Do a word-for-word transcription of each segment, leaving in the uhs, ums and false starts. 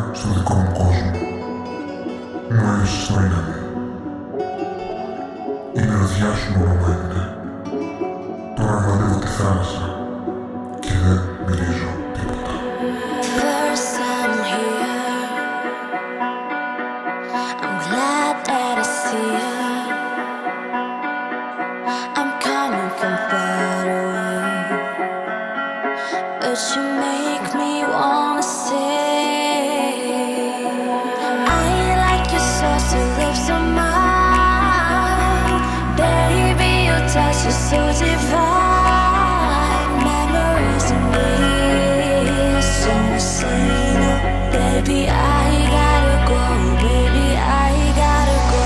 στο δικό μου κόσμο. Μου έδωσες το είναι. Η μυρωδιά σου μόνο μου έμεινε. Τώρα γλαδεύω τη θάλασσα και δεν μυρίζω τίποτα. First I'm here, I'm glad that I see you. I'm coming from far away, but you make me wanna stay. I like your saucy lips on mine, baby, your touch is so divine. Memories and ways, so say no, baby, I gotta go, baby, I gotta go.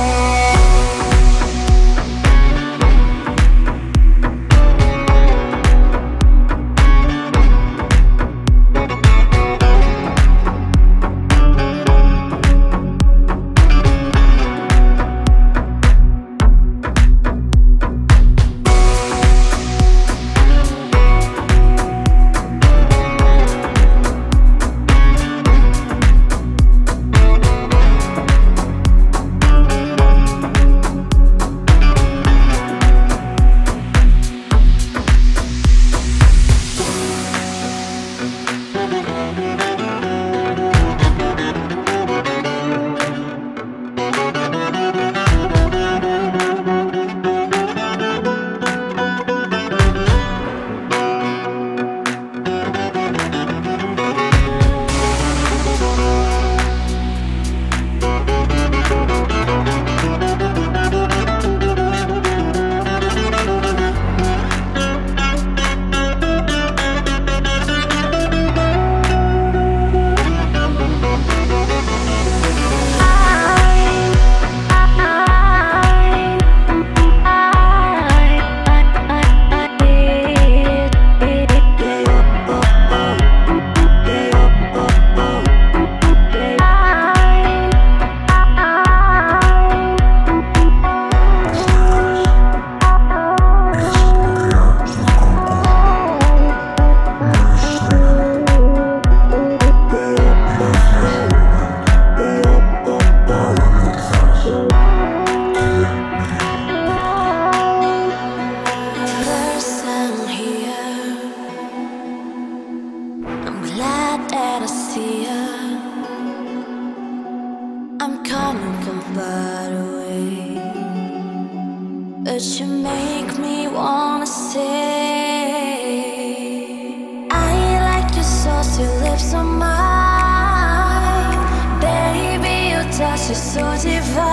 I'm coming from far away, but you make me wanna stay. I like your saucy lips on mine, baby, your touch is so divine.